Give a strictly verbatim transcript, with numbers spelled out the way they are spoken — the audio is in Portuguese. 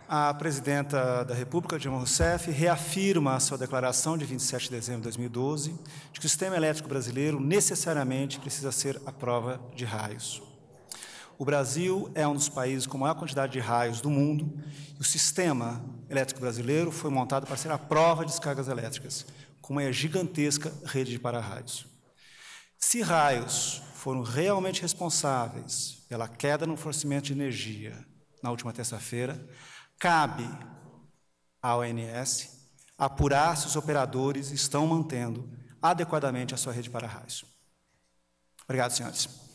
A presidenta da República, Dilma Rousseff, reafirma a sua declaração de vinte e sete de dezembro de dois mil e doze de que o sistema elétrico brasileiro necessariamente precisa ser à prova de raios. O Brasil é um dos países com maior quantidade de raios do mundo e o sistema elétrico brasileiro foi montado para ser à prova de descargas elétricas, com uma gigantesca rede de para-raios. Se raios foram realmente responsáveis pela queda no fornecimento de energia na última terça-feira, cabe à O N S apurar se os operadores estão mantendo adequadamente a sua rede para raios. Obrigado, senhores.